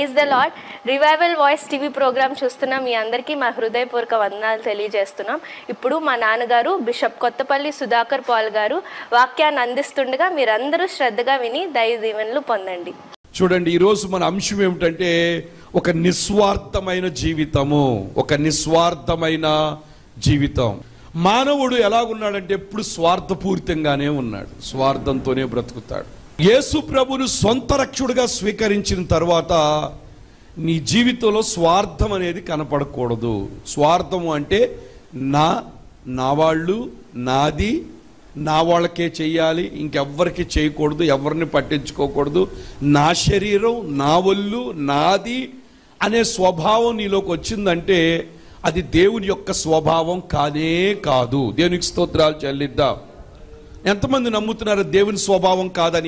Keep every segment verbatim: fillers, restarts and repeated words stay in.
Praise the lord. Revival voice TV program చూస్తున్న మీ అందరికీ మా హృదయపూర్వక వందనాలు తెలియజేస్తున్నాం. ఇప్పుడు మా నాన్నగారు బిషప్ కొత్తపల్లి సుధాకర్ పాల్ గారు వాక్యాన్ని అందిస్తుండగా మీరందరూ శ్రద్ధగా విని దైవ దీవెనలు పొందండి. చూడండి, ఈరోజు మన అంశం ఏమిటంటే ఒక నిస్వార్థమైన జీవితము. ఒక నిస్వార్థమైన జీవితం. మానవుడు ఎలాగున్నాడంటే ఎప్పుడు స్వార్థపూరితంగానే ఉన్నాడు, స్వార్థంతోనే బ్రతుకుతాడు. యేసు ప్రభును సొంత రక్షకుడిగా స్వీకరించిన తర్వాత నీ జీవితంలో స్వార్థం అనేది కనపడకూడదు. స్వార్థము అంటే నా నా వాళ్ళు, నాది, నా వాళ్ళకే చెయ్యాలి, ఇంకెవ్వరికి చేయకూడదు, ఎవరిని పట్టించుకోకూడదు, నా శరీరం, నా ఒళ్ళు, నాది అనే స్వభావం నీలోకి వచ్చిందంటే అది దేవుని యొక్క స్వభావం కానే కాదు. దేవునికి స్తోత్రాలు చెల్లిద్దాం. ఎంతమంది నమ్ముతున్నారు దేవుని స్వభావం కాదని?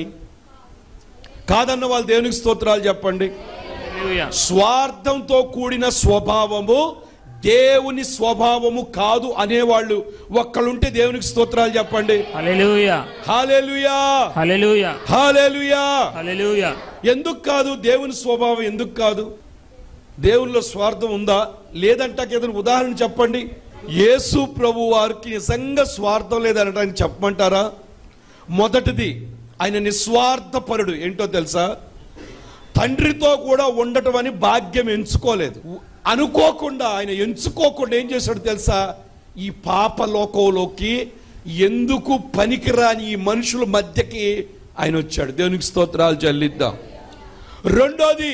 కాదన్న వాళ్ళు దేవునికి స్తోత్రాలు చెప్పండి. స్వార్థంతో కూడిన స్వభావము దేవుని స్వభావము కాదు అనేవాళ్ళు ఒక్కలుంటే దేవునికి స్తోత్రాలు చెప్పండి. హల్లెలూయా, హల్లెలూయా, హల్లెలూయా, హల్లెలూయా, హల్లెలూయా. ఎందుకు కాదు? దేవుని స్వభావం ఎందుకు కాదు? దేవునిలో స్వార్థం ఉందా లేదంటే ఏదైనా ఉదాహరణ చెప్పండి. యేసు ప్రభు వారికి నిజంగా స్వార్థం లేదనడానికి చెప్పమంటారా? మొదటిది, ఆయన నిస్వార్థపరుడు. ఏంటో తెలుసా? తండ్రితో కూడా ఉండటం అని భాగ్యం ఎంచుకోలేదు. అనుకోకుండా ఆయన ఎంచుకోకుండా ఏం చేశాడు తెలుసా? ఈ పాప లోకంలోకి ఎందుకు పనికిరాని ఈ మనుషుల మధ్యకి ఆయన వచ్చాడు. దేవునికి స్తోత్రాలు చెల్లిద్దాం. రెండోది,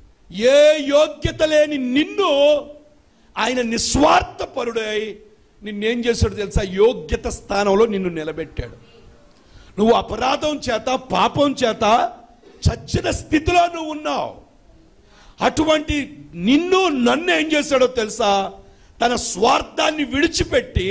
ఏ యోగ్యత లేని నిన్ను ఆయన నిస్వార్థపరుడై నిన్నేం చేశాడు తెలుసా? యోగ్యత స్థానంలో నిన్ను నిలబెట్టాడు. నువ్వు అపరాధం చేత, పాపం చేత చచ్చిన స్థితిలో నువ్వు ఉన్నావు. అటువంటి నిన్ను నన్ను ఏం చేశాడో తెలుసా? తన స్వార్థాన్ని విడిచిపెట్టి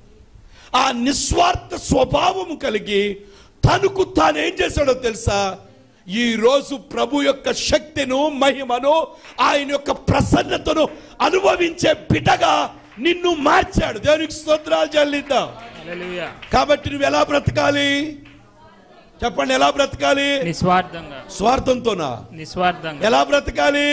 ఆ నిస్వార్థ స్వభావము కలిగి తనకు తాను ఏం చేశాడో తెలుసా? ఈ రోజు ప్రభు యొక్క శక్తిను, మహిమను, ఆయన యొక్క ప్రసన్నతను అనుభవించే బిడ్డగా నిన్ను మార్చాడు. దేవునికి స్తోత్రాలు చెల్లిద్దాం. కాబట్టి నువ్వు ఎలా బ్రతకాలి చెప్పండి? ఎలా బ్రతకాలి? నిస్వార్థంగా. స్వార్థంతోనా? నిస్వార్థంగా. ఎలా బ్రతకాలి?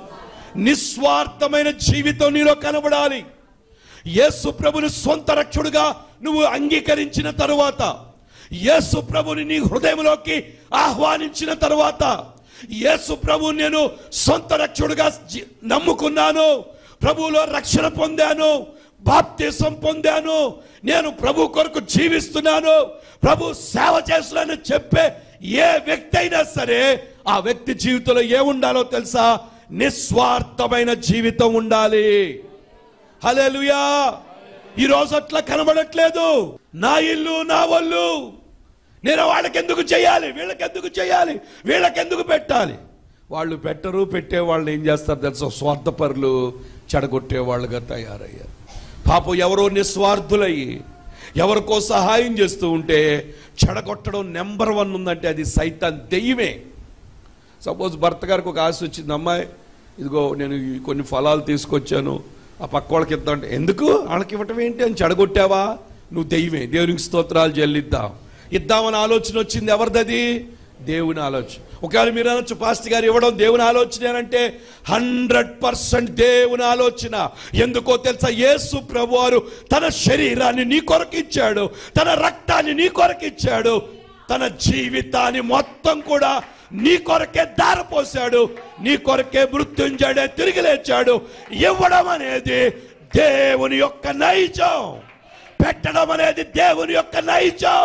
నిస్వార్థమైన జీవితం నీలో కనబడాలి. యేసు ప్రభుని సొంత రక్షకుడిగా నువ్వు అంగీకరించిన తరువాత, యేసు ప్రభుని నీ హృదయంలోకి ఆహ్వానించిన తరువాత, యేసు ప్రభు నేను సొంత రక్షకుడిగా నమ్ముకున్నాను, ప్రభువులో రక్షణ పొందాను, బాప్తిసం పొందాను, నేను ప్రభు కొరకు జీవిస్తున్నాను, ప్రభు సేవ చేస్తున్నాను చెప్పే ఏ వ్యక్తి అయినా సరే ఆ వ్యక్తి జీవితంలో ఏముండాలో తెలుసా? నిస్వార్థమైన జీవితం ఉండాలి. హల్లెలూయా. ఈ రోజు అట్లా కనబడట్లేదు. నా ఇల్లు, నా వాళ్ళు, నేను వాళ్ళకెందుకు చేయాలి, వీళ్ళకెందుకు చేయాలి, వీళ్ళకెందుకు పెట్టాలి. వాళ్ళు పెట్టరు, పెట్టే వాళ్ళు ఏం చేస్తారు తెలుసా? స్వార్థపరులు, చెడగొట్టే వాళ్ళుగా తయారయ్యారు. పాపం ఎవరో నిస్వార్థులయ్యి ఎవరికో సహాయం చేస్తూ ఉంటే చెడగొట్టడం నెంబర్ వన్ ఉందంటే అది సైతాన్ దెయ్యమే. సపోజ్ భర్త గారికి ఒక ఆశ వచ్చింది, అమ్మాయి ఇదిగో నేను కొన్ని ఫలాలు తీసుకొచ్చాను, ఆ పక్క వాళ్ళకి ఇద్దాం అంటే, ఎందుకు వాళ్ళకి ఇవ్వటం ఏంటి అని చెడగొట్టావా? నువ్వు దెయ్యమే. దేవునికి స్తోత్రాలు చెల్లిద్దాం. ఇద్దామని ఆలోచన వచ్చింది, ఎవరిదది? దేవుని ఆలోచన. ఒకవేళ మీరు అనొచ్చు, పాస్టర్ గారు ఇవ్వడం దేవుని ఆలోచన అంటే హండ్రెడ్ పర్సెంట్ దేవుని ఆలోచన. ఎందుకో తెలుసా? యేసు ప్రభువారు తన శరీరాన్ని నీ కొరకు ఇచ్చాడు, తన రక్తాన్ని నీ కొరకు ఇచ్చాడు, తన జీవితాన్ని మొత్తం కూడా నీ కొరకే దారపోసాడు, నీ కొరకే మృత్యుంజడే తిరిగి లేచాడు. ఇవ్వడం అనేది దేవుని యొక్క నైజం, పెట్టడం అనేది దేవుని యొక్క నైజం,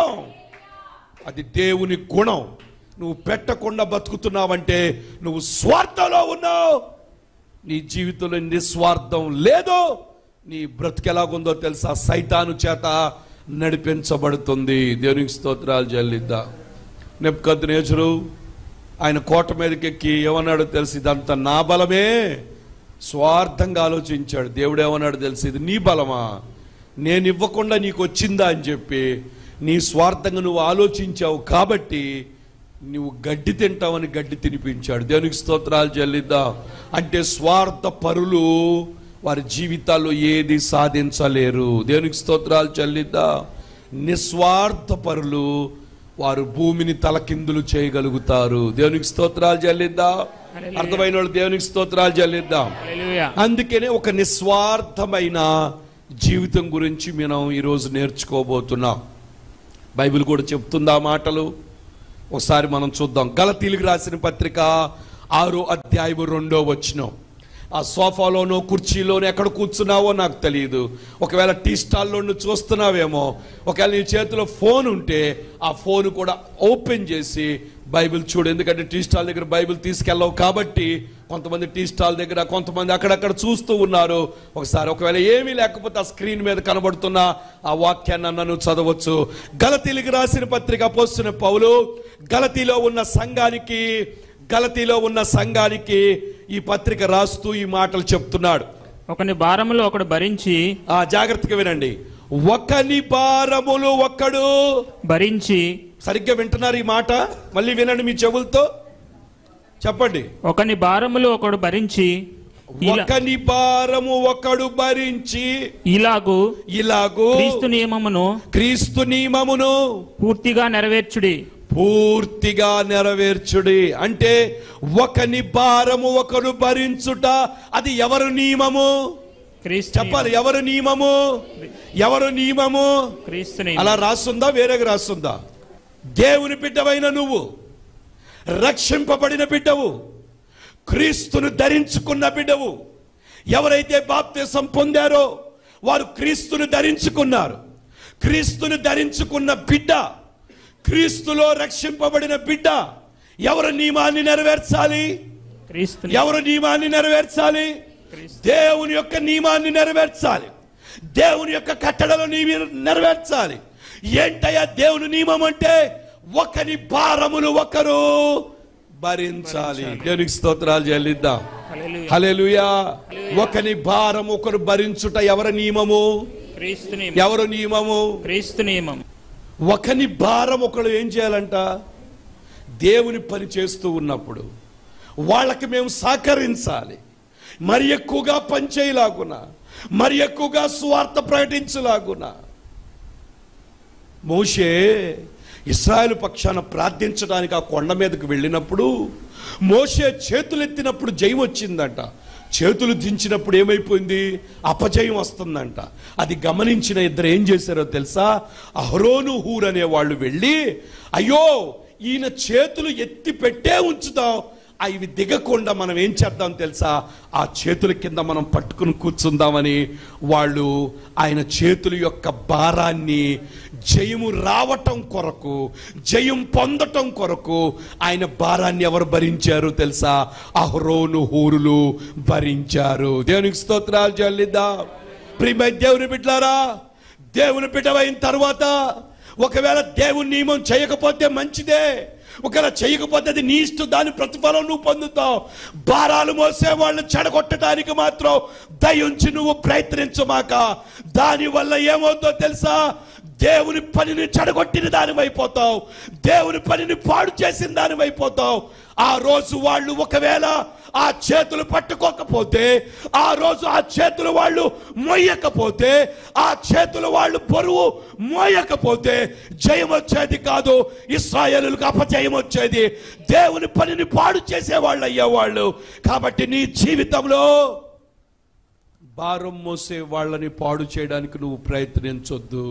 అది దేవుని గుణం. నువ్వు పెట్టకుండా బతుకుతున్నావంటే నువ్వు స్వార్థంలో ఉన్నావు. నీ జీవితంలో నిస్వార్థం లేదు. నీ బ్రతుకు ఎలాగుందో తెలుసా? సైతాను చేత నడిపించబడుతుంది. దేవునికి స్తోత్రాలు చెల్లిద్దాం. నెబుకద్నెజరు ఆయన కోట మీదకి ఎక్కి ఏమన్నాడో తెలుసు? ఇదంతా నా బలమే. స్వార్థంగా ఆలోచించాడు. దేవుడు ఏమన్నాడు తెలుసు? ఇది నీ బలమా, నేను ఇవ్వకుండా నీకు వచ్చిందా అని చెప్పి నీ స్వార్థంగా నువ్వు ఆలోచించావు కాబట్టి నువ్వు గడ్డి తింటావని గడ్డి తినిపించాడు. దేవునికి స్తోత్రాలు చెల్లిద్దాం. అంటే స్వార్థ పరులు వారి జీవితాల్లో ఏది సాధించలేరు. దేవునికి స్తోత్రాలు చెల్లిద్దాం. నిస్వార్థ పరులు వారు భూమిని తలకిందులు చేయగలుగుతారు. దేవునికి స్తోత్రాలు చెల్లిద్దాం. అర్థమైన వాళ్ళు దేవునికి స్తోత్రాలు చెల్లిద్దాం. అందుకనే ఒక నిస్వార్థమైన జీవితం గురించి మనం ఈరోజు నేర్చుకోబోతున్నాం. బైబిల్ కూడా చెప్తుంది ఆ మాటలు. ఒకసారి మనం చూద్దాం. గలతీయులకు రాసిన పత్రిక ఆరో అధ్యాయము రెండో వచనం. ఆ సోఫాలోనో కుర్చీలోనో ఎక్కడ కూర్చున్నావో నాకు తెలియదు. ఒకవేళ టీ స్టాల్లో నువ్వు చూస్తున్నావేమో, ఒకవేళ నీ చేతిలో ఫోన్ ఉంటే ఆ ఫోన్ కూడా ఓపెన్ చేసి బైబిల్ చూడు. ఎందుకంటే టీ స్టాల్ దగ్గర బైబిల్ తీసుకెళ్ళవు కాబట్టి కొంతమంది టీ స్టాల్ దగ్గర, కొంతమంది అక్కడక్కడ చూస్తూ ఉన్నారు. ఒకసారి ఒకవేళ ఏమీ లేకపోతే ఆ స్క్రీన్ మీద కనబడుతున్న ఆ వాక్యాన్ని నన్ను చదవచ్చు. గలతీయులకు రాసిన పత్రిక అపోస్తలుడైన పౌలు గలతీలో ఉన్న సంఘానికి గలతీలో ఉన్న సంఘానికి ఈ పత్రిక రాస్తూ ఈ మాటలు చెప్తున్నాడు. ఒకని భారములు ఒకడు భరించి, ఆ జాగ్రత్తగా వినండి, ఒకని భారములు ఒకడు భరించి. సరిగ్గా వింటున్నారు ఈ మాట? మళ్ళీ వినండి మీ చెవులతో చెప్పండి. ఒకని భారములు ఒకడు భరించి, ఒకని భారము ఒకడు భరించి, ఇలాగు ఇలాగు క్రీస్తు నియమమును క్రీస్తు నియమమును పూర్తిగా నెరవేర్చుడి పూర్తిగా నెరవేర్చుడి. అంటే ఒకని భారము ఒకడు భరించుట, అది ఎవరు నియమము? క్రీస్తు. చెప్పాలి, ఎవరు నియమము? ఎవరు నియమము? క్రీస్తు. అలా రాస్తుందా, వేరేగా రాస్తుందా? దేవుని బిడ్డవైన నువ్వు, రక్షింపబడిన బిడ్డవు, క్రీస్తును ధరించుకున్న బిడ్డవు. ఎవరైతే బాప్తిసం పొందారో వారు క్రీస్తును ధరించుకున్నారు. క్రీస్తును ధరించుకున్న బిడ్డ, క్రీస్తులో రక్షింపబడిన బిడ్డ ఎవరు నియమాన్ని నెరవేర్చాలి? క్రీస్తు. ఎవరు నియమాన్ని నెరవేర్చాలి? దేవుని యొక్క నియమాన్ని నెరవేర్చాలి. దేవుని యొక్క కట్టడలు నెరవేర్చాలి. ఏంటయ్యా దేవుని నియమం అంటే? ఒకరి భారములు ఒకరు భరించాలి. దేవునికి స్తోత్రాలు చెల్లిద్దాం. హల్లెలూయా. ఒకరి భారం ఒకరు భరించుట ఎవరి నియమము? క్రీస్తు. ఎవరు నియమము? క్రీస్తు నియమం. ఒకని భారం ఒకడు ఏం చేయాలంట? దేవుని పని చేస్తూ ఉన్నప్పుడు వాళ్ళకి మేము సహకరించాలి. మరి ఎక్కువగా పనిచేయలాగునా, మరి ఎక్కువగా సువార్త ప్రకటించలాగునా. మోషే ఇశ్రాయేలు పక్షాన ప్రార్థించడానికి ఆ కొండ మీదకు వెళ్ళినప్పుడు మోషే చేతులెత్తినప్పుడు జయం వచ్చిందంట. చేతులు దించినప్పుడు ఏమైపోయింది? అపజయం వస్తుందంట. అది గమనించిన ఇద్దరు ఏం చేశారో తెలుసా? అహరోను హూర్ అనే వాళ్ళు వెళ్ళి, అయ్యో ఈయన చేతులు ఎత్తి పెట్టే ఉంచుతాం, అవి దిగకుండా మనం ఏం చేద్దాం తెలుసా? ఆ చేతుల కింద మనం పట్టుకుని కూర్చుందామని వాళ్ళు ఆయన చేతుల యొక్క భారాన్ని జయము రావటం కొరకు, జయం పొందటం కొరకు ఆయన భారాన్ని ఎవరు భరించారు తెలుసా? అహరోను హూరులు భరించారు. దేవునికి స్తోత్రాలు చెల్లిద్దాం. ప్రియమైన దేవుని బిడ్డలారా, దేవుని బిడ్డవైన తర్వాత ఒకవేళ దేవుని నియమం చేయకపోతే మంచిదే, ఒకవేళ చేయకపోతే అది నీ ఇష్టం, దాని ప్రతిఫలం నువ్వు పొందుతావు. భారాలు మోసే వాళ్ళని చెడగొట్టడానికి మాత్రం దయించి నువ్వు ప్రయత్నించమాక. దానివల్ల ఏమవుతుందో తెలుసా? దేవుని పనిని చెడగొట్టిన దానివైపోతావు, దేవుని పనిని పాడు చేసిన దానివైపోతావు. ఆ రోజు వాళ్ళు ఒకవేళ ఆ చేతులు పట్టుకోకపోతే, ఆ రోజు ఆ చేతులు వాళ్ళు మోయకపోతే, ఆ చేతులు వాళ్ళు బరువు మోయకపోతే జయం వచ్చేది కాదు, ఇశ్రాయేలులకు అపజయం వచ్చేది. దేవుని పనిని పాడు చేసేవాళ్ళు అయ్యేవాళ్ళు. కాబట్టి నీ జీవితంలో భారం మోసే వాళ్ళని పాడు చేయడానికి నువ్వు ప్రయత్నించొద్దు.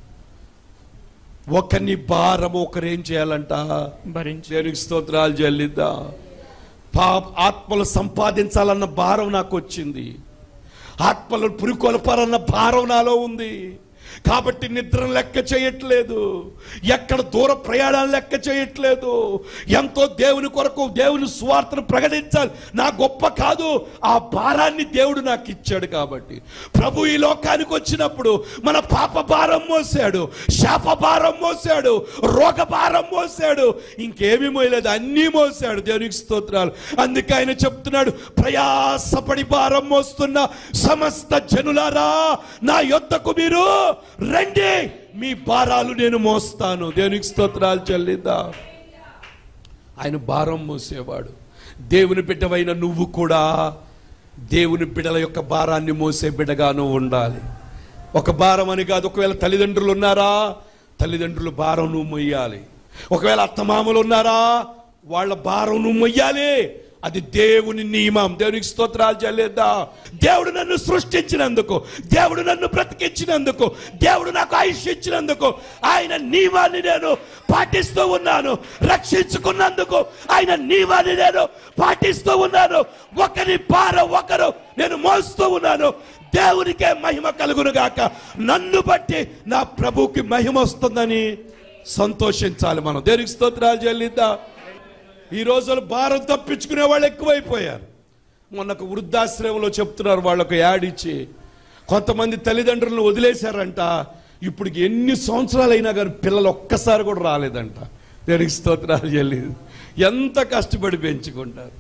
ఒకరిని భారము ఒకరేం చేయాలంట? దేవునికి స్తోత్రాలు చెల్లిద్దా. పాప ఆత్మలు సంపాదించాలన్న భారం నాకు వచ్చింది, ఆత్మలు పురికొల్పాలన్న భారం నాలో ఉంది. కాబట్టి నిద్రను లెక్క చేయట్లేదు, ఎక్కడ దూర ప్రయాణాలు లెక్క చేయట్లేదు. ఎంతో దేవుని కొరకు దేవుని స్వార్థను ప్రకటించాలి, నా గొప్ప కాదు, ఆ భారాన్ని దేవుడు నాకు ఇచ్చాడు. కాబట్టి ప్రభు ఈ లోకానికి వచ్చినప్పుడు మన పాప భారం మోసాడు, శాప భారం మోసాడు, రోగ భారం మోసాడు, ఇంకేమీ మోయలేదు, అన్నీ మోసాడు. దేవునికి స్తోత్రాలు. అందుకే ఆయన చెప్తున్నాడు, ప్రయాసపడి భారం మోస్తున్న సమస్త జనులారా నా యొద్దకు మీరు రండి, మీ భారాలు నేను మోస్తాను. దేవునికి స్తోత్రాలు చెల్లిద్దా. ఆయన భారం మోసేవాడు. దేవుని బిడ్డవైన నువ్వు కూడా దేవుని బిడ్డల యొక్క భారాన్ని మోసే బిడ్డగాను ఉండాలి. ఒక భారం అని కాదు, ఒకవేళ తల్లిదండ్రులు ఉన్నారా, తల్లిదండ్రుల భారం నువ్వు మోయాలి. ఒకవేళ అత్తమామలు ఉన్నారా, వాళ్ళ భారం నువ్వు మొయ్యాలి. అది దేవుని నియమం. దేవునికి స్తోత్రాలు చెల్లిద్దా. దేవుడు నన్ను సృష్టించినందుకు, దేవుడు నన్ను బ్రతికించినందుకు, దేవుడు నాకు ఆయుష్ ఇచ్చినందుకు, ఆయన నియమాన్ని నేను పాటిస్తూ ఉన్నాను. రక్షించుకున్నందుకు ఆయన నియమాన్ని నేను పాటిస్తూ ఉన్నాను. ఒకరి భారం ఒకరు నేను మోస్తూ ఉన్నాను. దేవునికే మహిమ కలుగును గాక. నన్ను బట్టి నా ప్రభువుకి మహిమ వస్తుందని సంతోషించాలి మనం. దేవునికి స్తోత్రాలు చెల్లిద్దా. ఈ రోజులు భారం తప్పించుకునే వాళ్ళు ఎక్కువైపోయారు. మొన్నకు వృద్ధాశ్రమంలో చెప్తున్నారు, వాళ్ళకు యాడ్ ఇచ్చి కొంతమంది తల్లిదండ్రులను వదిలేశారంట. ఇప్పుడు ఎన్ని సంవత్సరాలు అయినా కానీ పిల్లలు ఒక్కసారి కూడా రాలేదంట. దేవునికి స్తోత్రాలు చెల్లిదు. ఎంత కష్టపడి పెంచుకుంటారు,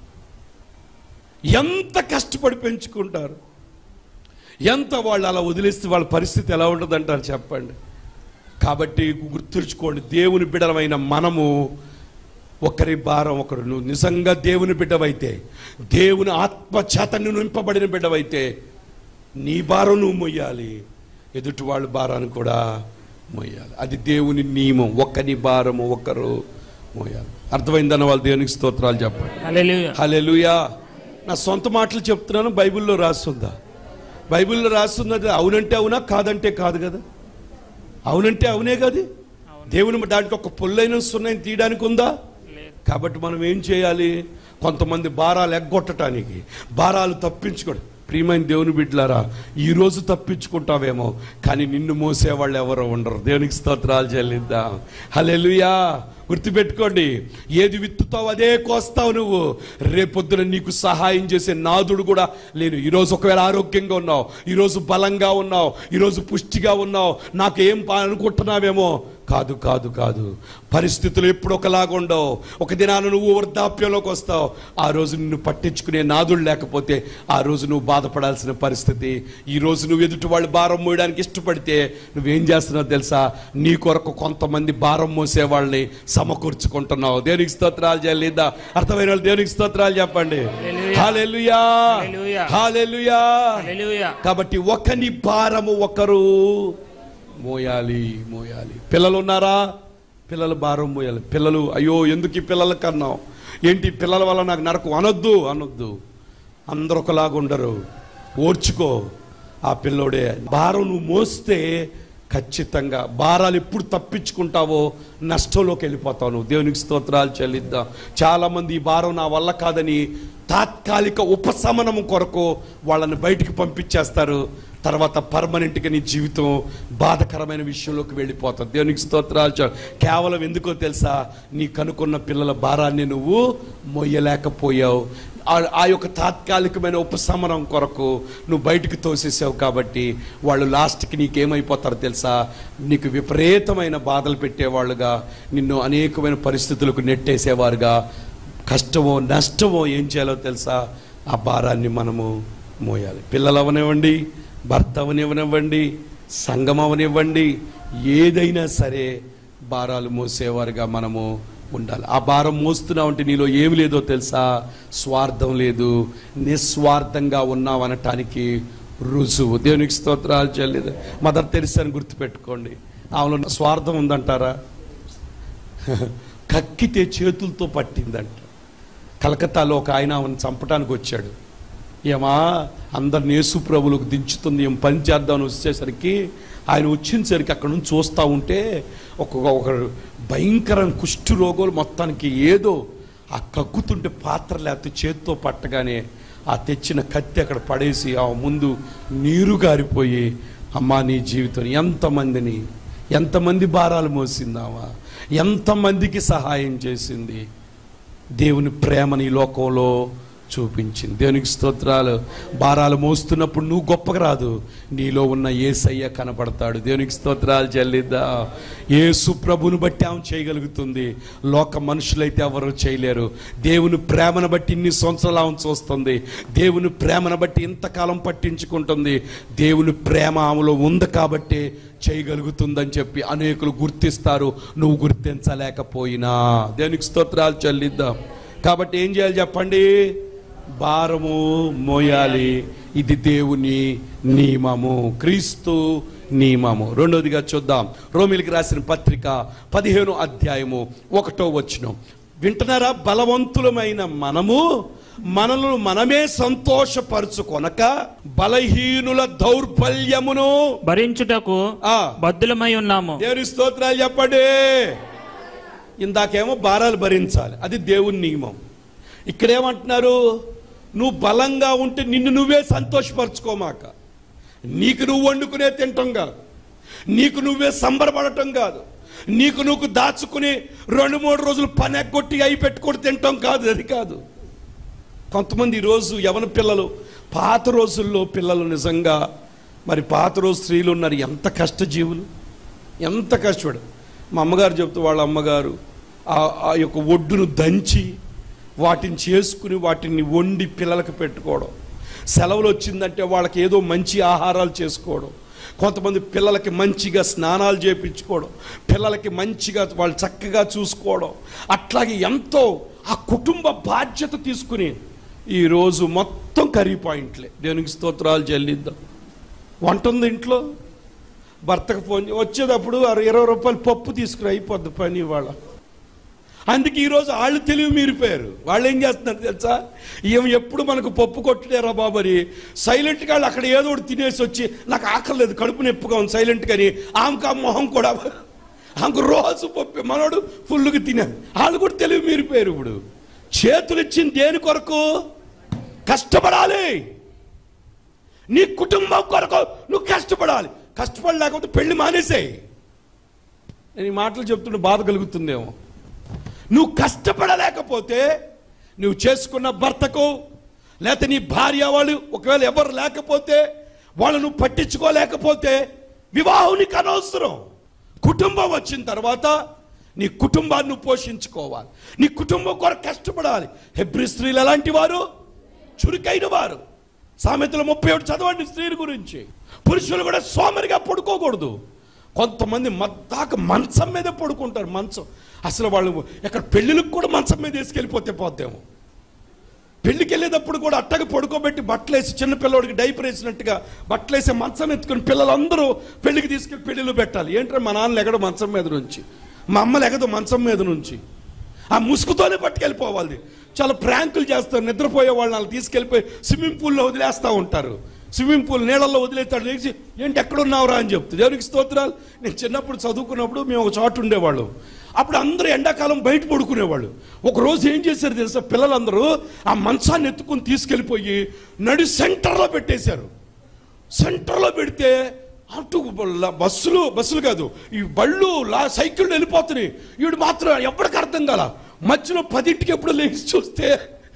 ఎంత కష్టపడి పెంచుకుంటారు. ఎంత వాళ్ళు అలా వదిలేస్తే వాళ్ళ పరిస్థితి ఎలా ఉంటుందంటారు చెప్పండి. కాబట్టి గుర్తుంచుకోండి, దేవుని బిడ్డలమైన మనము ఒకరి భారం ఒకరు. నువ్వు నిజంగా దేవుని బిడ్డవైతే, దేవుని ఆత్మచేత నువ్వు నింపబడిన బిడ్డవైతే నీ భారం నువ్వు మొయ్యాలి, ఎదుటి వాళ్ళ భారాన్ని కూడా మోయాలి. అది దేవుని నియమం. ఒకరి భారము ఒకరు మోయాలి. అర్థమైందన్న వాళ్ళు దేవునికి స్తోత్రాలు చెప్పండి. హల్లెలూయా. హల్లెలూయా. నా సొంత మాటలు చెప్తున్నాను, బైబిల్లో రాస్తుందా? బైబిల్లో రాస్తున్నది అవునంటే అవునా, కాదంటే కాదు కదా. అవునంటే అవునే కదా. దేవుని దాంట్లో ఒక పొల్లైన సున్నైన తీయడానికి ఉందా? కాబట్టి మనం ఏం చేయాలి? కొంతమంది భారాలు ఎగ్గొట్టడానికి, భారాలు తప్పించుకోండి. ప్రియమైన దేవుని బిడ్డలారా, ఈరోజు తప్పించుకుంటావేమో, కానీ నిన్ను మోసేవాళ్ళు ఎవరో ఉండరు. దేవునికి స్తోత్రాలు చెల్లిద్దాం. హల్లెలూయా. గుర్తుపెట్టుకోండి, ఏది విత్తుతావు అదే కోస్తావు నువ్వు. రేపొద్దున నీకు సహాయం చేసే నాదుడు కూడా లేను. ఈరోజు ఒకవేళ ఆరోగ్యంగా ఉన్నావు, ఈరోజు బలంగా ఉన్నావు, ఈరోజు పుష్టిగా ఉన్నావు, నాకు ఏం అనుకుంటున్నావేమో. కాదు కాదు కాదు పరిస్థితులు ఎప్పుడు ఒకలాగా ఉండవు. ఒక దినాన నువ్వు వృద్ధాప్యంలోకి వస్తావు. ఆ రోజు నిన్ను పట్టించుకునే నాదుడు లేకపోతే ఆ రోజు నువ్వు బాధపడాల్సిన పరిస్థితి. ఈ రోజు నువ్వు ఎదుటి వాళ్ళు భారం మోయడానికి ఇష్టపడితే నువ్వేం చేస్తున్నావు తెలుసా? నీ కొరకు కొంతమంది భారం మోసే వాళ్ళని సమకూర్చుకుంటున్నావు. దేవునికి స్తోత్రాలు చెల్లిద్దా. అర్థమైన వాళ్ళు దేవునికి స్తోత్రాలు చెప్పండి. హల్లెలూయా, హల్లెలూయా. కాబట్టి ఒకని భారము ఒకరు మోయాలి మోయాలి. పిల్లలు ఉన్నారా? పిల్లలు భారం మోయాలి. పిల్లలు అయ్యో ఎందుకు ఈ పిల్లల కన్నావు, ఏంటి పిల్లల వల్ల నాకు నరకం అనొద్దు అనొద్దు. అందరూ ఒకలాగా ఉండరు. ఓర్చుకో. ఆ పిల్లోడే భారం నువ్వు మోస్తే ఖచ్చితంగా భారాలు ఎప్పుడు తప్పించుకుంటావో నష్టంలోకి వెళ్ళిపోతావు నువ్వు. దేవునికి స్తోత్రాలు చెల్లిద్దాం. చాలామంది ఈ భారం నా వల్ల కాదని తాత్కాలిక ఉపశమనం కొరకు వాళ్ళని బయటికి పంపించేస్తారు. తర్వాత పర్మనెంట్గా నీ జీవితం బాధకరమైన విషయంలోకి వెళ్ళిపోతుంది. దేవునికి స్తోత్రాలు. కేవలం ఎందుకో తెలుసా? నీ కనుక్కున్న పిల్లల భారాన్ని నువ్వు మొయ్యలేకపోయావు. ఆ యొక్క తాత్కాలికమైన ఉపశమనం కొరకు నువ్వు బయటికి తోసేసావు. కాబట్టి వాళ్ళు లాస్ట్కి నీకేమైపోతారో తెలుసా? నీకు విపరీతమైన బాధలు పెట్టేవాళ్ళుగా, నిన్ను అనేకమైన పరిస్థితులకు నెట్టేసేవారుగా, కష్టమో నష్టమో ఏం చేయాలో తెలుసా? ఆ భారాన్ని మనము మోయాలి. పిల్లలు అవనివ్వండి, భర్త అవనివ్వనివ్వండి, సంఘం అవనివ్వండి, ఏదైనా సరే భారాలు మోసేవారుగా మనము ఉండాలి. ఆ భారం మోస్తున్నావు అంటే నీలో ఏమి లేదో తెలుసా? స్వార్థం లేదు, నిస్వార్థంగా ఉన్నావు అనటానికి రుజువు. దేవునికి స్తోత్రాలు చెల్లిదు. మదర్ తెరిసాని గుర్తుపెట్టుకోండి. ఆమెలో స్వార్థం ఉందంటారా? కక్కితే చేతులతో పట్టిందంట. కలకత్తాలో ఒక ఆయన ఆమెను చంపడానికి వచ్చాడు. ఏమా అందరిని యేసు ప్రభువులకు దించుతుంది, ఏం పని చేద్దామని వచ్చేసరికి ఆయన వచ్చినసరికి అక్కడ నుంచి చూస్తూ ఉంటే ఒక ఒక భయంకర కుష్ఠు రోగులు మొత్తానికి ఏదో ఆ కక్కుతుంటే పాత్ర లేకపోతే చేతితో పట్టగానే ఆ తెచ్చిన కత్తి అక్కడ పడేసి ఆ ముందు నీరు గారిపోయి, అమ్మా నీ జీవితం ఎంతమందిని ఎంతమంది భారాలు మోసిందావా, ఎంతమందికి సహాయం చేసింది. దేవుని ప్రేమని లోకంలో చూపించింది. దేవునికి స్తోత్రాలు. భారాలు మోస్తున్నప్పుడు నువ్వు గొప్పగా రాదు, నీలో ఉన్న యేసయ్య కనపడతాడు. దేవునికి స్తోత్రాలు చెల్లిద్దా. యేసు ప్రభుని బట్టి ఆమె చేయగలుగుతుంది, లోక మనుషులైతే ఎవరు చేయలేరు. దేవుని ప్రేమను బట్టి ఇన్ని సంవత్సరాలు ఆమె చూస్తుంది, దేవుని ప్రేమను బట్టి ఇంతకాలం పట్టించుకుంటుంది. దేవుని ప్రేమ ఆమెలో ఉంది కాబట్టి చేయగలుగుతుందని చెప్పి అనేకులు గుర్తిస్తారు, నువ్వు గుర్తించలేకపోయినా. దేవునికి స్తోత్రాలు చెల్లిద్దాం. కాబట్టి ఏం చేయాలి చెప్పండి? భారము మోయాలి. ఇది దేవుని నియమము. క్రీస్తు నియమము. రెండోదిగా చూద్దాం, రోమిలికి రాసిన పత్రిక పదిహేను అధ్యాయము ఒకటో వచనం. వింటున్నారా? బలవంతులమైన మనము మనలను మనమే సంతోషపరుచుకొనక బలహీనుల దౌర్బల్యమును భరించుటకు ఆ బద్ధులమై ఉన్నాము. దేవుని స్తోత్రాలు చెప్పండి. ఇందాకేమో భారాలు భరించాలి, అది దేవుని నియమం. ఇక్కడేమంటున్నారు? నువ్వు బలంగా ఉంటే నిన్ను నువ్వే సంతోషపరచుకోమాక. నీకు నువ్వు వండుకునే తింటాం కాదు, నీకు నువ్వే సంబరపడటం కాదు, నీకు నువ్వు దాచుకుని రెండు మూడు రోజులు పని ఎగ్గొట్టి అయి పెట్టుకొని తింటాం కాదు, అది కాదు. కొంతమంది ఈరోజు యవన పిల్లలు, పాత రోజుల్లో పిల్లలు నిజంగా మరి పాత రోజు స్త్రీలు ఉన్నారు, ఎంత కష్టజీవులు, ఎంత కష్టపడు. మా అమ్మగారు చెప్తూ వాళ్ళ అమ్మగారు ఆ యొక్క ఒడ్డును దంచి వాటిని చేసుకుని వాటిని వండి పిల్లలకు పెట్టుకోవడం, సెలవులు వచ్చిందంటే వాళ్ళకి ఏదో మంచి ఆహారాలు చేసుకోవడం, కొంతమంది పిల్లలకి మంచిగా స్నానాలు చేయించుకోవడం, పిల్లలకి మంచిగా వాళ్ళు చక్కగా చూసుకోవడం, అట్లాగే ఎంతో ఆ కుటుంబ బాధ్యత తీసుకుని ఈరోజు మొత్తం కర్రీ పాయింట్లే. దేవునికి స్తోత్రాలు చెల్లిద్దాం. వంట ఉంది ఇంట్లో, భర్తకు ఫోన్ వచ్చేటప్పుడు ఇరవై రూపాయలు పప్పు తీసుకుని అయిపోద్ది పని వాళ్ళ. అందుకే ఈరోజు వాళ్ళు తెలివి మీరిపోయారు. వాళ్ళు ఏం చేస్తున్నారు తెలుసా? ఏమి ఎప్పుడు మనకు పప్పు కొట్టలేరా బాబని సైలెంట్గా వాళ్ళు అక్కడ ఏదో ఒకటి తినేసి వచ్చి నాకు ఆకలేదు, కడుపు నొప్పిగా ఉంది సైలెంట్గాని ఆమెకు ఆ మొహం కూడా ఆమెకు రోజు పప్పు, మనోడు ఫుల్గా తినారు. వాళ్ళు కూడా తెలివి మీరిపోయారు. ఇప్పుడు చేతులు ఇచ్చింది దేని కొరకు? కష్టపడాలి. నీ కుటుంబం కొరకు నువ్వు కష్టపడాలి. కష్టపడలేకపోతే పెళ్లి మానేసేయి. నేను ఈ మాటలు చెప్తుంటే బాధ కలుగుతుందేమో. నువ్వు కష్టపడలేకపోతే నువ్వు చేసుకున్న భర్తకు లేకపోతే నీ భార్య వాళ్ళు ఒకవేళ ఎవరు లేకపోతే వాళ్ళు నువ్వు పట్టించుకోలేకపోతే వివాహం నీకు అనవసరం. కుటుంబం వచ్చిన తర్వాత నీ కుటుంబాన్ని నువ్వు పోషించుకోవాలి, నీ కుటుంబం కొరకు కష్టపడాలి. హెబ్రీ స్త్రీలు ఎలాంటి వారు? చురుకైన వారు. సామెతలు ముప్పై ఒకటి చదవండి స్త్రీల గురించి. పురుషులు కూడా సోమరిగా పడుకోకూడదు. కొంతమంది మద్దాక మంచం మీద పడుకుంటారు. మంచం అసలు వాళ్ళు ఎక్కడ పెళ్ళిళ్ళకి కూడా మంచం మీద వేసుకెళ్ళిపోతే పోతేమో. పెళ్ళికి వెళ్ళేటప్పుడు కూడా అట్టగా పడుకోబెట్టి బట్టలేసి చిన్నపిల్లవాడికి డైపర్ వేసినట్టుగా బట్టలేసి మంచం ఎత్తుకుని పిల్లలందరూ పెళ్ళికి తీసుకెళ్ళి పెళ్ళిళ్ళు పెట్టాలి. ఏంటంటే మా నాన్న ఎగడు మంచం మీద నుంచి, మా అమ్మ ఎగదు మంచం మీద నుంచి, ఆ ముసుగుతోనే పట్టుకెళ్ళిపోవాలి. చాలా ప్రాంకులు చేస్తారు. నిద్రపోయే వాళ్ళని తీసుకెళ్ళిపోయి స్విమ్మింగ్ పూల్లో వదిలేస్తూ ఉంటారు. స్విమ్మింగ్ పూల్ నీళ్ళల్లో వదిలేస్తాడు. లేచి ఏంటి ఎక్కడున్నావురా అని చెప్తుంది. దేవునికి స్తోత్రాలు. నేను చిన్నప్పుడు చదువుకున్నప్పుడు మేము ఒక చోటు ఉండేవాళ్ళం. అప్పుడు అందరూ ఎండాకాలం బయట పడుకునేవాళ్ళు. ఒకరోజు ఏం చేశారు తెలుసా? పిల్లలందరూ ఆ మంచాన్ని ఎత్తుకుని తీసుకెళ్ళిపోయి నడి సెంటర్లో పెట్టేశారు. సెంటర్లో పెడితే అటు బస్సులు బస్సులు కాదు ఈ బళ్ళు లా సైకిళ్ళు వెళ్ళిపోతున్నాయి. వీడు మాత్రం ఎవరికి అర్థం కాల. మధ్యలో పదింటికి ఎప్పుడు లేచి చూస్తే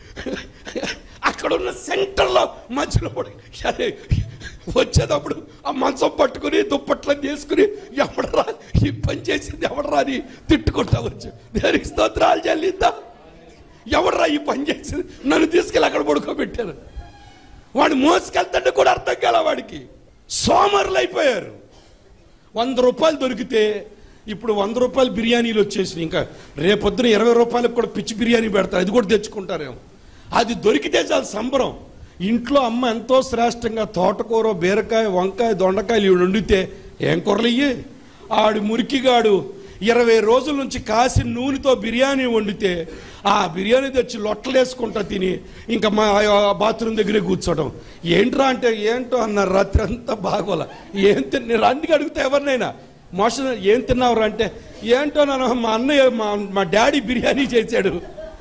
అక్కడ ఉన్న సెంటర్లో మధ్యలో సరే వచ్చేటప్పుడు ఆ మంచం పట్టుకుని దుప్పట్లను చేసుకుని ఎవడరా ఈ పని చేసింది ఎవడరా అని తిట్టుకుంటా వచ్చు. దేనికి స్తోత్రాలు చెల్లిద్దాం. ఎవడరా ఈ పని చేసింది, నన్ను తీసుకెళ్ళి అక్కడ పడుకోబెట్టారు. వాడు మోసుకెళ్తుంటే కూడా అర్థం కాల. వాడికి సోమరులు అయిపోయారు. వంద రూపాయలు దొరికితే ఇప్పుడు వంద రూపాయలు బిర్యానీలు వచ్చేసినాయి. ఇంకా రేపొద్దున ఇరవై రూపాయలకు కూడా పిచ్చి బిర్యానీ పెడతారు. అది కూడా తెచ్చుకుంటారేమో. అది దొరికితే చాలా సంబరం. ఇంట్లో అమ్మ ఎంతో శ్రేష్టంగా తోటకూర, బీరకాయ, వంకాయ, దొండకాయలు ఇవి వండితే ఏం కూరలు ఇయ్యి. ఆడు మురికిగాడు ఇరవై రోజుల నుంచి కాసి నూనెతో బిర్యానీ వండితే ఆ బిర్యానీ తెచ్చి లొట్టలేసుకుంటా తిని ఇంకా మా బాత్రూమ్ దగ్గరే కూర్చోవడం. ఏంట్రా అంటే ఏంటో అన్నారు. రాత్రి అంతా బాగోలా. ఏం తిన్న అందుకే అడుగుతా ఎవరినైనా మోషన్ ఏం తిన్నావురా అంటే ఏంటో నన్ను మా అన్నయ్య మా మా డాడీ బిర్యానీ చేశాడు.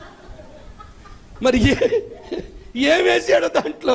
మరి ఏం వేసాడు దాంట్లో?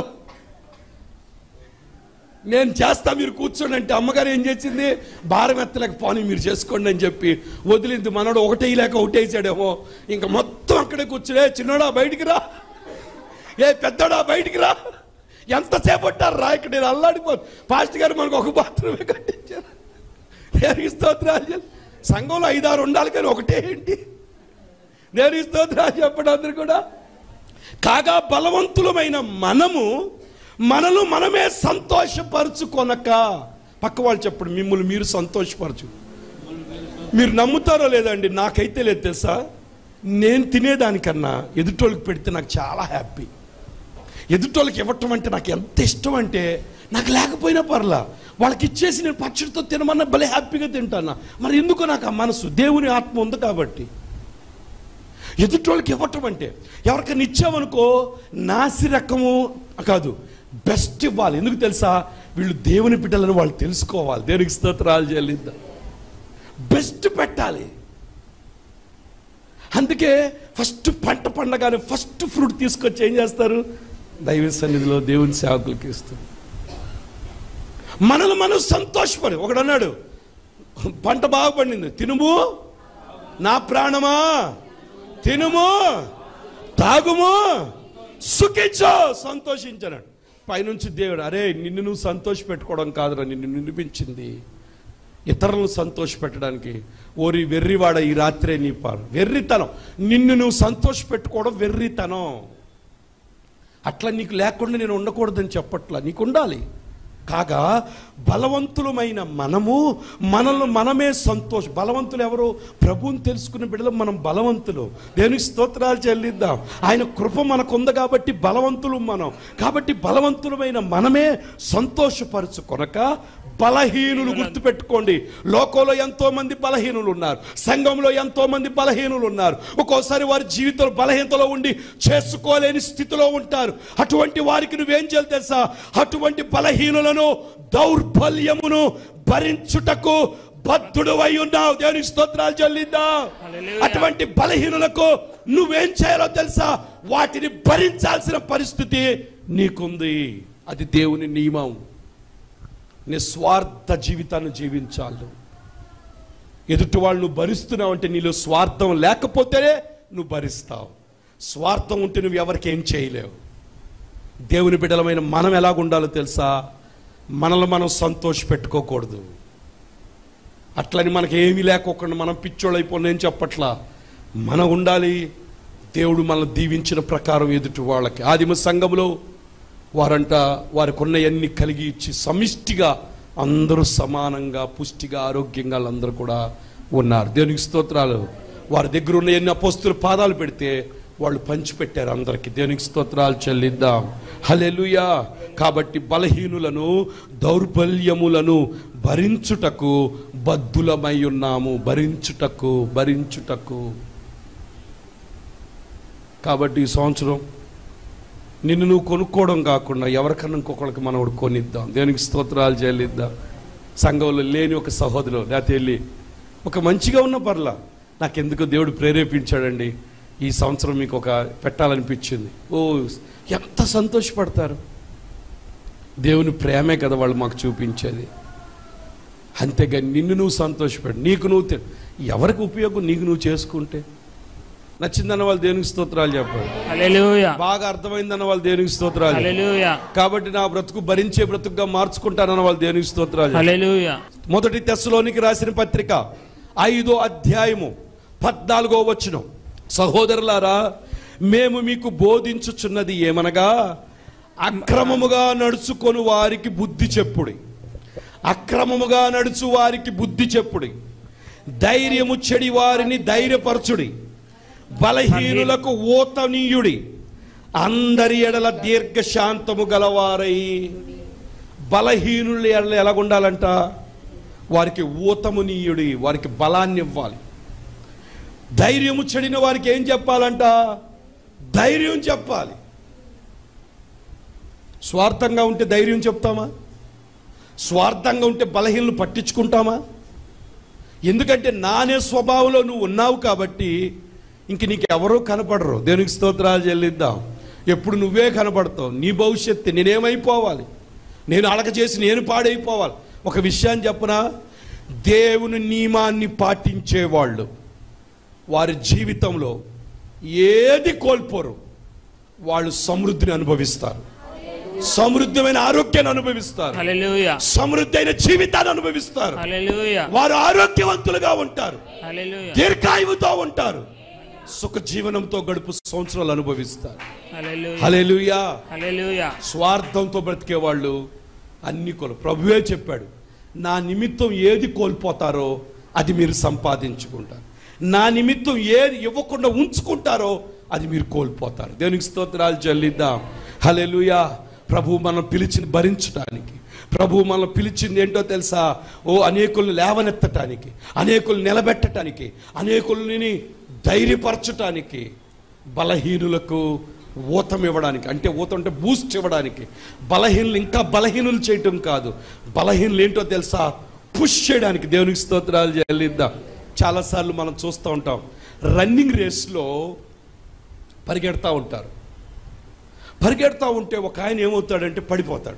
నేను చేస్తా మీరు కూర్చోండి అంటే అమ్మగారు ఏం చేసింది? భారం ఎత్తలేక పోనీ మీరు చేసుకోండి అని చెప్పి వదిలింది. మనోడు ఒకటే లేక ఒకటేసాడేమో. ఇంకా మొత్తం అక్కడే కూర్చునే చిన్నోడా బయటికి రా, ఏ పెద్దోడా బయటికి రా. ఎంతసేపు ఉంటారు రా ఇక్కడ? నేను అల్లాడిపో. పాస్టర్ గారు మనకు ఒక బాత్రూమే కట్టించారు. దేనికి స్తోత్రాలు. సంఘంలో ఐదారు ఉండాలి కానీ ఒకటే ఏంటి? దేనికి స్తోత్రాలు చెప్పండి అందరు కూడా. కాగా బలవంతులమైన మనము మనను మనమే సంతోషపరచుకొనక. పక్క వాళ్ళు చెప్పండి, మిమ్మల్ని మీరు సంతోషపరచు. మీరు నమ్ముతారో లేదండి, నాకైతే లేదు తెలుసా. నేను తినేదానికన్నా ఎదుటోళ్ళకి పెడితే నాకు చాలా హ్యాపీ. ఎదుటోళ్ళకి ఇవ్వటం అంటే నాకు ఎంత ఇష్టం అంటే నాకు లేకపోయినా పర్లా. వాళ్ళకి ఇచ్చేసి నేను పచ్చడితో తినమన్నా భలే హ్యాపీగా తింటాను. మరి ఎందుకు నాకు ఆ మనసు? దేవుని ఆత్మ ఉంది కాబట్టి. ఎదుటి వాళ్ళకి ఇవ్వటం అంటే, ఎవరికైనా ఇచ్చామనుకో నాసి రకము కాదు, బెస్ట్ ఇవ్వాలి. ఎందుకు తెలుసా? వీళ్ళు దేవుని బిడ్డలను వాళ్ళు తెలుసుకోవాలి. దేవునికి స్తోత్రాలు చెల్లిద్దాం. బెస్ట్ పెట్టాలి. అందుకే ఫస్ట్ పంట పండగానే ఫస్ట్ ఫ్రూట్ తీసుకొచ్చి ఏం చేస్తారు? దైవ సన్నిధిలో దేవుని సేవకులకి ఇస్తారు. మనల్ని మనం సంతోషపడి, ఒకడు అన్నాడు పంట బాగా పండింది, తినుము నా ప్రాణమా, తినుము తాగుము సుఖించో సంతోషించన్నాడు. పైనుంచి దేవుడు, అరే నిన్ను నువ్వు సంతోష పెట్టుకోవడం కాదురా, నిన్ను నిరూపించింది ఇతరులను సంతోష పెట్టడానికి. ఓరి వెర్రివాడ, ఈ రాత్రే నీ పాడు. వెర్రితనం, నిన్ను నువ్వు సంతోష పెట్టుకోవడం వెర్రితనం. అట్లా నీకు లేకుండా నేను ఉండకూడదని చెప్పట్లా, నీకు ఉండాలి. కాగా బలవంతులమైన మనము మనల్ని మనమే సంతోష. బలవంతులు ఎవరు? ప్రభువుని తెలుసుకునే బిడ్డలు మనం బలవంతులు. దేవునికి స్తోత్రాలు చెల్లిద్దాం. ఆయన కృప మనకు ఉంది కాబట్టి బలవంతులు మనం. కాబట్టి బలవంతులమైన మనమే సంతోషపరచుకొనక బలహీనులు. గుర్తుపెట్టుకోండి, లోకంలో ఎంతో మంది బలహీనులు ఉన్నారు, సంఘంలో ఎంతో మంది బలహీనులు ఉన్నారు. ఒక్కోసారి వారి జీవితంలో బలహీనతలో ఉండి చేసుకోలేని స్థితిలో ఉంటారు. అటువంటి వారికి నువ్వేం చేయాలి తెలుసా? అటువంటి బలహీనులను, దౌర్బల్యమును భరించుటకు బద్ధుడు అయి ఉన్నావు. దేవునికి స్తోత్రాలు చెల్లిద్దాం. అటువంటి బలహీనులకు నువ్వేం చేయాలో తెలుసా? వాటిని భరించాల్సిన పరిస్థితి నీకుంది. అది దేవుని నియమం. నిస్వార్థ జీవితాన్ని జీవించాలి. ఎదుటి వాళ్ళు నువ్వు భరిస్తున్నావు అంటే నీలో స్వార్థం లేకపోతేనే నువ్వు భరిస్తావు. స్వార్థం ఉంటే నువ్వు ఎవరికి ఏం చేయలేవు. దేవుని బిడ్డలమైన మనం ఎలాగుండాలో తెలుసా? మనల్ని మనం సంతోష పెట్టుకోకూడదు. అట్లని మనకి ఏమీ లేకోకుండా మనం పిచ్చోళ్ళు అయిపోయి నేను చెప్పట్లా. మనం ఉండాలి దేవుడు మనల్ని దీవించిన ప్రకారం ఎదుటి వాళ్ళకి. ఆదిమ సంఘంలో వారంట వారికి ఉన్నవన్నీ కలిగి ఇచ్చి సమిష్టిగా అందరూ సమానంగా పుష్టిగా ఆరోగ్యంగా అందరూ కూడా ఉన్నారు. దేవునికి స్తోత్రాలు. వారి దగ్గర ఉన్న ఎన్ని అపోస్తుల పాదాలు పెడితే వాళ్ళు పంచిపెట్టారు అందరికి. దేవునికి స్తోత్రాలు చెల్లిద్దాం. హల్లెలూయా. కాబట్టి బలహీనులను, దౌర్బల్యములను భరించుటకు బద్ధులమై ఉన్నాము. భరించుటకు భరించుటకు కాబట్టి ఈ సంవత్సరం నిన్ను నువ్వు కొనుక్కోవడం కాకుండా ఎవరికన్నా ఇంకొకరికి మనం కొనిద్దాం. దేవునికి స్తోత్రాలు చెల్లిద్దాం. సంఘంలో లేని ఒక సహోదరులు లేకపోతే వెళ్ళి ఒక మంచిగా ఉన్న పర్లా, నాకెందుకు దేవుడు ప్రేరేపించాడండి ఈ సంవత్సరం మీకు ఒక పెట్టాలనిపించింది. ఓ ఎంత సంతోషపడతారు. దేవుని ప్రేమే కదా వాళ్ళు మాకు చూపించేది. అంతేగాని నిన్ను నువ్వు సంతోషపడు, నీకు నువ్వు ఎవరికి ఉపయోగం నీకు నువ్వు చేసుకుంటే. నచ్చిందన్న వాళ్ళు దేవునికి స్తోత్రాలు చెప్పాలి. హల్లెలూయా. బాగా అర్థమైందన్న వాళ్ళు దేవునికి స్తోత్రాలు. హల్లెలూయా. కాబట్టి నా బ్రతుకు భరించే బ్రతుకుగా మార్చుకుంటానన్న వాళ్ళు దేవునికి స్తోత్రాలు. హల్లెలూయా. మొదటి తెస్సలోనికి రాసిన పత్రిక ఐదో అధ్యాయము పద్నాలుగో వచనం. సహోదరులారా, మేము మీకు బోధించుచున్నది ఏమనగా అక్రమముగా నడుచుకొని వారికి బుద్ధి చెప్పుడి. అక్రమముగా నడుచు వారికి బుద్ధి చెప్పుడి. ధైర్యము చెడి వారిని ధైర్యపరచుడి. బలహీనులకు ఓతనీయుడి. అందరి ఎడల దీర్ఘశాంతము గలవారై. బలహీనుల ఎడల ఎలాగుండాలంట? వారికి ఊతమునీయుడి, వారికి బలాన్ని ఇవ్వాలి. ధైర్యము చెడిన వారికి ఏం చెప్పాలంట? ధైర్యం చెప్పాలి. స్వార్థంగా ఉంటే ధైర్యం చెప్తామా? స్వార్థంగా ఉంటే బలహీనలు పట్టించుకుంటామా? ఎందుకంటే నానే స్వభావంలో నువ్వు ఉన్నావు కాబట్టి ఇంక నీకు ఎవరో కనపడరు. దేవునికి స్తోత్రాలు చెల్లిద్దాం. ఎప్పుడు నువ్వే కనపడతావు. నీ భవిష్యత్తు నేనేమైపోవాలి, నేను అలక చేసి నేను పాడైపోవాలి. ఒక విషయాన్ని చెప్పనా, దేవుని నియమాన్ని పాటించేవాళ్ళు వారి జీవితంలో ఏది కోల్పోరు. వాళ్ళు సమృద్ధిని అనుభవిస్తారు, సమృద్ధమైన ఆరోగ్యాన్ని అనుభవిస్తారు, హల్లెలూయా, సమృద్ధి అయిన జీవితాన్ని అనుభవిస్తారు. హల్లెలూయా. వారు ఆరోగ్యవంతులుగా ఉంటారు, హల్లెలూయా, దీర్ఘాయువుతో ఉంటారు, సుఖ జీవనంతో గడుపు సంవత్సరాలు అనుభవిస్తారు. హల్లెలూయా, హల్లెలూయా, హల్లెలూయా. స్వార్థంతో బ్రతికే వాళ్ళు అన్ని కోల్ ప్రభువే చెప్పాడు, నా నిమిత్తం ఏది కోల్పోతారో అది మీరు సంపాదించుకుంటారు, నా నిమిత్తం ఏది ఇవ్వకుండా ఉంచుకుంటారో అది మీరు కోల్పోతారు. దేవునికి స్తోత్రాలు చెల్లిద్దాం. హల్లెలూయా. ప్రభు మనం పిలిచి భరించడానికి, ప్రభు మనల్ని పిలిచింది ఏంటో తెలుసా? ఓ అనేకుల్ని లేవనెత్తటానికి, అనేకుల్ని నిలబెట్టడానికి, అనేకుల్ని ధైర్యపరచటానికి, బలహీనులకు ఊతం ఇవ్వడానికి. అంటే ఊతం అంటే బూస్ట్ ఇవ్వడానికి. బలహీనులు ఇంకా బలహీనులు చేయటం కాదు, బలహీనులు ఏంటో తెలుసా? పుష్ చేయడానికి. దేవునికి స్తోత్రాలు చెల్లిద్దాం. చాలాసార్లు మనం చూస్తూ ఉంటాం, రన్నింగ్ రేస్లో పరిగెడతా ఉంటారు. పరిగెడతా ఉంటే ఒక ఆయన ఏమవుతాడంటే పడిపోతాడు.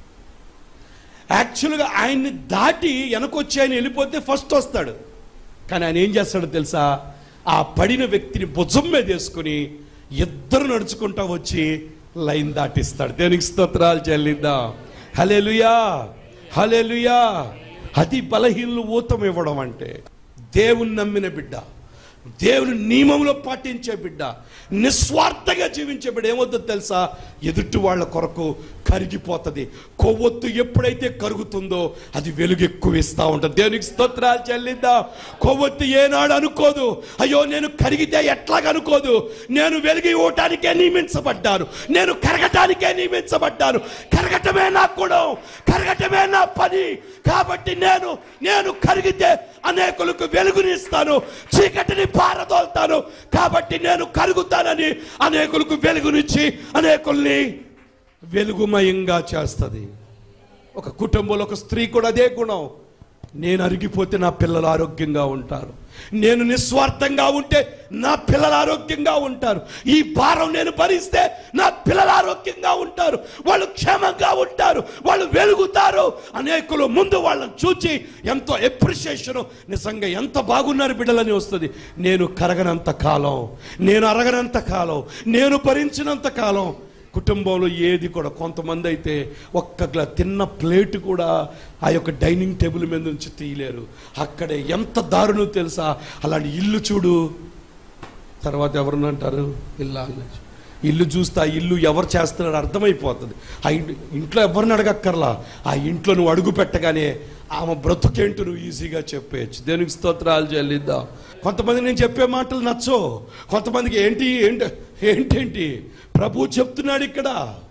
యాక్చువల్గా ఆయన్ని దాటి వెనకొచ్చి ఆయన వెళ్ళిపోతే ఫస్ట్ వస్తాడు. కానీ ఆయన ఏం చేస్తాడో తెలుసా? ఆ పడిన వ్యక్తిని భుజం మీద వేసుకుని ఇద్దరు నడుచుకుంటా వచ్చి లైన్ దాటిస్తాడు. దేవునికి స్తోత్రాలు చెల్లిద్దాం. హల్లెలూయా, హల్లెలూయా. అది బలహీనులు ఊతం ఇవ్వడం అంటే. దేవుని నమ్మిన బిడ్డ, దేవుని నియమంలో పాటించే బిడ్డ, నిస్వార్థంగా జీవించే బిడ్డ ఏమవుతుందో తెలుసా? ఎదుటి వాళ్ళ కొరకు కరిగిపోతుంది. కొవ్వొత్తు ఎప్పుడైతే కరుగుతుందో అది వెలుగు ఎక్కువ ఇస్తూ ఉంటుంది. దేవునికి స్తోత్రాలు చెల్లిద్దాం. కొవ్వొత్తు ఏనాడు అనుకోదు, అయ్యో నేను కరిగితే ఎట్లాగ అనుకోదు. నేను వెలుగు ఇవ్వటానికే నియమించబడ్డాను, నేను కరగటానికే నియమించబడ్డాను. కరగటమే నా గుణం, కరగటమే నా పని. కాబట్టి నేను నేను కరిగితే అనేకులకు వెలుగునిస్తాను, చీకటిని పారదోల్తాను. కాబట్టి నేను కరుగుతానని అనేకులకు వెలుగునిచ్చి అనేకుల్ని వెలుగుమయంగా చేస్తుంది. ఒక కుటుంబంలో ఒక స్త్రీ కూడా అదే గుణం. నేను అరిగిపోతే నా పిల్లలు ఆరోగ్యంగా ఉంటారు, నేను నిస్వార్థంగా ఉంటే నా పిల్లలు ఆరోగ్యంగా ఉంటారు. ఈ భారం నేను భరిస్తే నా పిల్లలు ఆరోగ్యంగా ఉంటారు, వాళ్ళు క్షేమంగా ఉంటారు, వాళ్ళు వెలుగుతారు. అనేకులు ముందు వాళ్ళని చూచి ఎంతో ఎప్రిషియేషన్, నిజంగా ఎంత బాగున్నారు బిడ్డలని వస్తుంది. నేను కరగనంత కాలం, నేను అరగనంత కాలం, నేను భరించినంత కాలం కుటుంబంలో ఏది కూడా. కొంతమంది అయితే ఒక్క గ్లా తిన్న ప్లేట్ కూడా ఆ యొక్క డైనింగ్ టేబుల్ మీద నుంచి తీయలేరు. అక్కడే ఎంత దారుణం తెలుసా? అలాంటి ఇల్లు చూడు, తర్వాత ఎవరన్నా అంటారు ఇల్లు ఇల్లు చూస్తే ఆ ఇల్లు ఎవరు చేస్తున్నారో అర్థమైపోతుంది. ఆ ఇంట్లో ఎవరిని అడగక్కర్లా, ఆ ఇంట్లో నువ్వు అడుగు పెట్టగానే ఆమె బ్రతుకేంటో నువ్వు ఈజీగా చెప్పేయచ్చు. దేవునికి స్తోత్రాలు చెల్లిద్దాం. కొంతమంది నేను చెప్పే మాటలు నచ్చో, కొంతమందికి ఏంటి ఏంటి ఏంటేంటి ప్రభు చెప్తున్నాడు ఇక్కడ,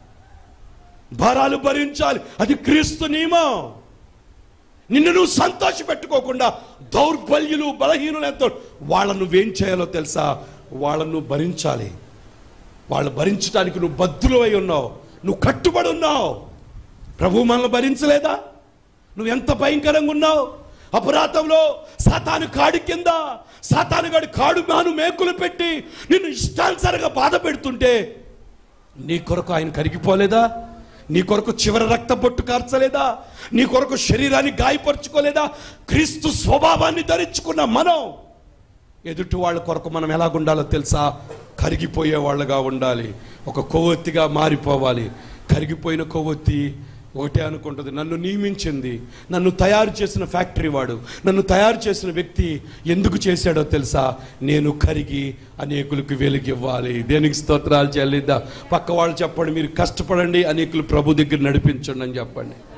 భారాలు భరించాలి, అది క్రీస్తు నియమం. నిన్ను నువ్వు సంతోష పెట్టుకోకుండా దౌర్బల్యులు బలహీనులు ఎంతో వాళ్ళను నువ్వేం చేయాలో తెలుసా? వాళ్ళను నువ్వు భరించాలి. వాళ్ళు భరించడానికి నువ్వు బద్దులు అయి ఉన్నావు, నువ్వు కట్టుబడి ఉన్నావు. ప్రభు మనల్ని భరించలేదా? నువ్వు ఎంత భయంకరంగా ఉన్నావు. అపరాధంలో సాతాను కాడి కింద సాతాను గడి కాడు మాను మేకులు పెట్టి నిన్ను ఇష్టానుసారంగా బాధ పెడుతుంటే నీ కొరకు ఆయన కరిగిపోలేదా? నీ కొరకు చివరి రక్త బొట్టు కార్చలేదా? నీ కొరకు శరీరాన్ని గాయపరుచుకోలేదా? క్రీస్తు స్వభావాన్ని ధరించుకున్న మనం ఎదుటి వాళ్ళ కొరకు మనం ఎలాగుండాలో తెలుసా? కరిగిపోయే వాళ్ళగా ఉండాలి, ఒక కొవ్వొత్తిగా మారిపోవాలి. కరిగిపోయిన కొవ్వొత్తి ఒకటే అనుకుంటుంది, నన్ను నియమించింది, నన్ను తయారు చేసిన ఫ్యాక్టరీ వాడు, నన్ను తయారు చేసిన వ్యక్తి ఎందుకు చేశాడో తెలుసా? నేను కరిగి అనేకులకు వెలుగివ్వాలి. దేనికి స్తోత్రాలు చెల్లిద్దాం. పక్క వాళ్ళు చెప్పండి, మీరు కష్టపడండి, అనేకులు ప్రభు దగ్గర నడిపించండి అని చెప్పండి.